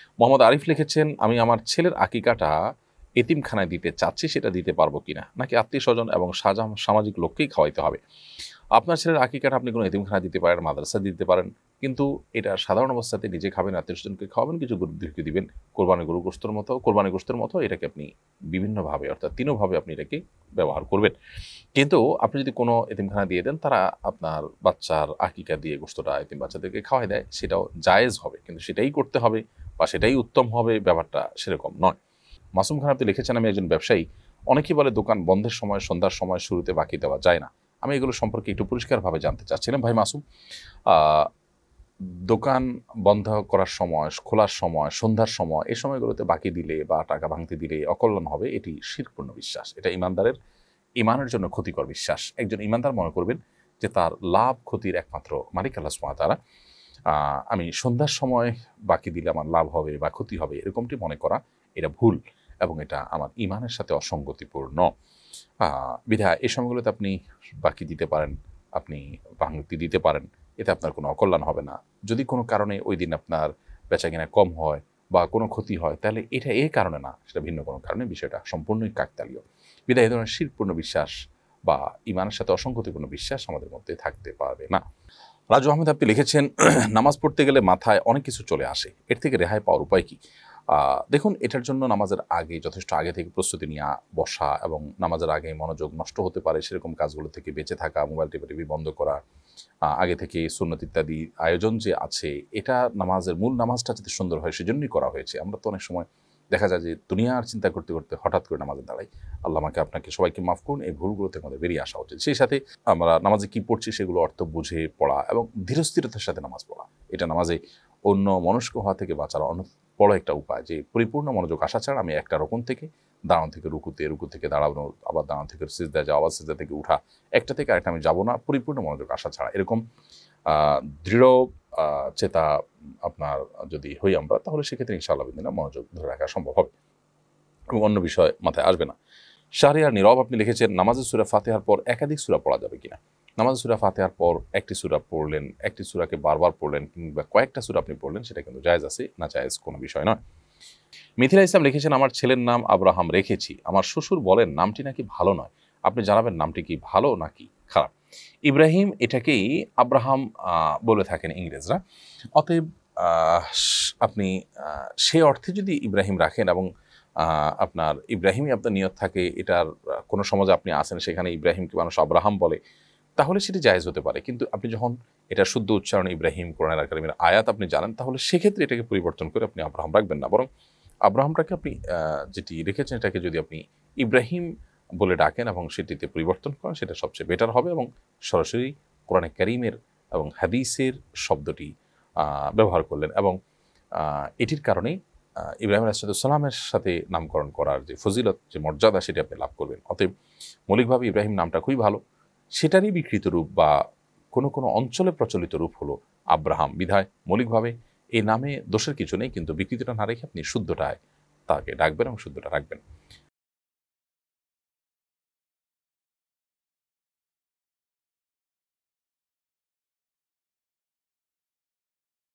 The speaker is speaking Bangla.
মোহাম্মদ আরিফ লিখেছেন, আমি আমার ছেলের আকিকাটা এতিমখানায় দিতে চাচ্ছি, সেটা দিতে পারবো কিনা, নাকি আত্মীয় স্বজন এবং সামাজিক লোককেই খাওয়াইতে হবে? আপনার ছেলের আকিকাটা আপনি কোনো এতিমখানায় দিতে পারেন, মাদ্রাসায় দিতে পারেন, কিন্তু এটা সাধারণ অবস্থাতে নিজে খাবেন, আত্মীয় স্বজনকে খাওয়াবেন, কিছু গরিবদেরকে দিবেন। কোরবানি গোশতের মতো এটাকে আপনি বিভিন্নভাবে, অর্থাৎ তিনভাবে আপনি এটাকে ব্যবহার করবেন। কিন্তু আপনি যদি কোনো এতিমখানা দিয়ে দেন, তারা আপনার বাচ্চার আকিকা দিয়ে গোশতটা এতিম বাচ্চাদেরকে খাওয়াই দেয়, সেটাও জায়েজ হবে, কিন্তু সেটাই করতে হবে বা সেটাই উত্তম হবে, ব্যাপারটা সেরকম নয়। মাসুম খান আপনি লিখেছেন, আমি একজন ব্যবসায়ী, অনেকেই বলে দোকান বন্ধের সময়, সন্ধ্যার সময় শুরুতে বাকি দেওয়া যায় না। আমি এগুলো সম্পর্কে একটু পরিষ্কারভাবে জানতে চাচ্ছিলাম। ভাই মাসুম, দোকান বন্ধ করার সময়, খোলার সময়, সন্ধ্যার সময়, এই সময়গুলোতে বাকি দিলে বা টাকা ভাঙতে দিলে অকল্যাণ হবে, এটি শিরকপূর্ণ বিশ্বাস। এটা ইমানদারের ইমানের জন্য ক্ষতিকর বিশ্বাস। একজন ইমানদার মনে করবেন যে তার লাভ ক্ষতির একমাত্র মালিক আল্লাহ সুবহানাহু ওয়া তাআলা। আমি সন্ধ্যার সময় বাকি দিলে আমার লাভ হবে বা ক্ষতি হবে, এরকমটি মনে করা এটা ভুল, এবং এটা আমার ইমানের সাথে অসঙ্গতিপূর্ণ। বিধায় এই সময়গুলোতে আপনি বাকি দিতে পারেন, আপনি ভাঙতি দিতে পারেন, এতে আপনার কোনো অকল্যাণ হবে না। যদি কোনো কারণে ওই দিন আপনার বেচাকেনা কম হয় বা কোনো ক্ষতি হয়, তাহলে এটা এই কারণে না, সেটা ভিন্ন কোনো কারণে, বিষয়টা সম্পূর্ণই কাকতালীয়। বিধায় এই ধরনের শিরকপূর্ণ বিশ্বাস বা ইমানের সাথে অসঙ্গতিপূর্ণ বিশ্বাস আমাদের মধ্যে থাকতে পারবে না। রাজু আহমেদ আপনি লিখেছেন, নামাজ পড়তে গেলে মাথায় অনেক কিছু চলে আসে, এর থেকে রেহাই পাওয়ার উপায় কি? দেখুন, এটার জন্য নামাজের আগে যথেষ্ট আগে থেকে প্রস্তুতি নিয়ে বসা, এবং নামাজের আগে মনোযোগ নষ্ট হতে পারে সেরকম কাজগুলো থেকে বেঁচে থাকা, মোবাইল টিপি বন্ধ করা, আগে থেকে সুন্নত ইত্যাদি আয়োজন যে আছে, এটা নামাজের মূল নামাজটা যাতে সুন্দর হয় সেজন্যই করা হয়েছে। আমরা তো অনেক সময় দেখা যায় যে দুনিয়ার চিন্তা করতে করতে হঠাৎ করে নামাজে দাঁড়াই। আল্লাহ আমাকে আপনাকে সবাইকে মাফ করুন, এই ভুলগুলোতে আমাদের বেরিয়ে আসা উচিত। সেই সাথে আমরা নামাজে কি পড়ছি সেগুলো অর্থ বুঝে পড়া এবং ধীরস্থিরতার সাথে নামাজ পড়া, এটা নামাজে অন্য মনস্ক হওয়া থেকে বাঁচার অনেক বড় একটা উপায়। যে পরিপূর্ণ মনোযোগ আসা ছাড়া আমি একটা রকম থেকে দাঁড়ানো থেকে রুকুতে, রুকু থেকে দাঁড়ানো, আবার দাঁড়ানো থেকে সিজদায় যাওয়া, আবার সিজদা থেকে উঠা, একটা থেকে আরেকটা আমি যাবো না পরিপূর্ণ মনোযোগ আসা ছাড়া। এরকম দৃঢ় চেতা আপনার যদি হই আমরা, তাহলে সেক্ষেত্রে ইনশাআল্লাহ বিদিনা মনোযোগ ধরে রাখা সম্ভব হবে এবং অন্য বিষয় মাথায় আসবে না। শাহরিয়ার নীরব আপনি লিখেছেন, নামাজের সূরা ফাতিহার পর একাধিক সূরা পড়া যাবে কিনা? নামাজের সূরা ফাতিহার পর একটি সূরা পড়লেন, একটি সূরাকে বারবার পড়লেন, কিংবা কয়েকটা সূরা আপনি পড়লেন, সেটা কিন্তু জায়েজ আছে, না জায়েজ কোনো বিষয় নয়। মিথিলা ইসলাম লিখেছেন, আমার ছেলের নাম আব্রাহাম রেখেছি, আমার শ্বশুর বলেন নামটি নাকি ভালো নয়, আপনি জানাবেন নামটি কি ভালো নাকি খারাপ? ইব্রাহিম এটাকেই আব্রাহাম বলে থাকেন ইংরেজরা। অতএব আপনি সে অর্থে যদি ইব্রাহিম রাখেন এবং আপনার ইব্রাহিমই আপনার নিয়ত থাকে, এটার কোনো সমাজে আপনি আসেন সেখানে ইব্রাহিমকে মানুষ আব্রাহাম বলে, তাহলে সেটি জায়েজ হতে পারে। কিন্তু আপনি যখন এটা শুদ্ধ উচ্চারণ ইব্রাহিম, কোরআনুল কারীমের আয়াত আপনি জানেন, তাহলে সেক্ষেত্রে এটাকে পরিবর্তন করে আপনি আব্রাহাম রাখবেন না, বরং আব্রাহামটাকে আপনি যেটি রেখেছেন এটাকে যদি আপনি ইব্রাহিম বলে ডাকেন এবং সেটিতে পরিবর্তন করেন, সেটা সবচেয়ে বেটার হবে, এবং সরাসরি কোরআনে কারীমের এবং হাদিসের শব্দটি ব্যবহার করলেন, এবং এটির কারণেই ইব্রাহিম আলাইহিসসালামের সাথে নামকরণ করার যে ফজিলত, যে মর্যাদা, সেটি আপনি লাভ করবেন। অতএব মৌলিকভাবে ইব্রাহিম নামটা খুবই ভালো, সেটারই বিকৃত রূপ বা কোনো কোনো অঞ্চলে প্রচলিত রূপ হলো আব্রাহাম। বিধায় মৌলিকভাবে এই নামে দোষের কিছু নেই, কিন্তু বিকৃতিটা না রেখে আপনি শুদ্ধটায় তাকে ডাকবেন এবং শুদ্ধটা রাখবেন।